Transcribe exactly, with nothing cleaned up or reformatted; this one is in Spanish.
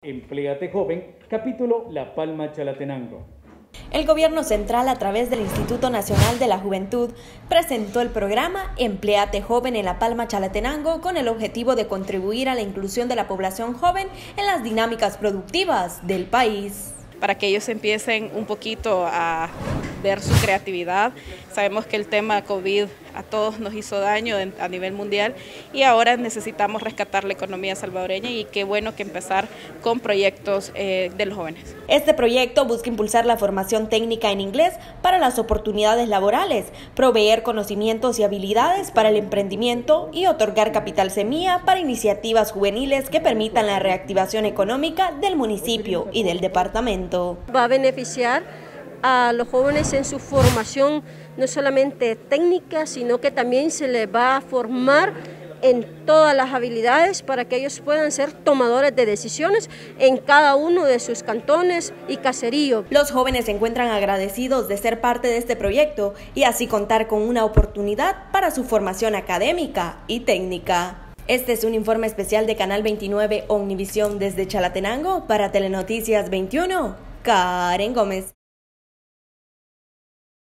Empléate Joven, capítulo La Palma Chalatenango. El Gobierno Central, a través del Instituto Nacional de la Juventud, presentó el programa Empléate Joven en La Palma Chalatenango con el objetivo de contribuir a la inclusión de la población joven en las dinámicas productivas del país. Para que ellos empiecen un poquito a ver su creatividad. Sabemos que el tema COVID a todos nos hizo daño a nivel mundial y ahora necesitamos rescatar la economía salvadoreña, y qué bueno que empezar con proyectos eh, de los jóvenes. Este proyecto busca impulsar la formación técnica en inglés para las oportunidades laborales, proveer conocimientos y habilidades para el emprendimiento y otorgar capital semilla para iniciativas juveniles que permitan la reactivación económica del municipio y del departamento. Va a beneficiar a los jóvenes en su formación, no solamente técnica, sino que también se les va a formar en todas las habilidades para que ellos puedan ser tomadores de decisiones en cada uno de sus cantones y caseríos. Los jóvenes se encuentran agradecidos de ser parte de este proyecto y así contar con una oportunidad para su formación académica y técnica. Este es un informe especial de Canal veintinueve Omnivisión desde Chalatenango para Telenoticias veintiuno. Karen Gómez.